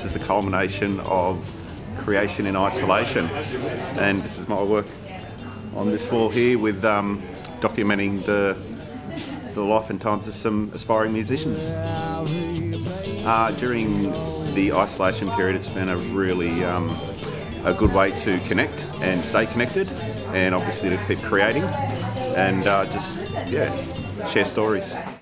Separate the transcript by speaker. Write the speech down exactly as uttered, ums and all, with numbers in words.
Speaker 1: this is the culmination of creation in isolation, and this is my work on this wall here with um, documenting the, the life and times of some aspiring musicians. Uh, during the isolation period, it's been a really um, a good way to connect and stay connected, and obviously to keep creating and uh, just yeah share stories.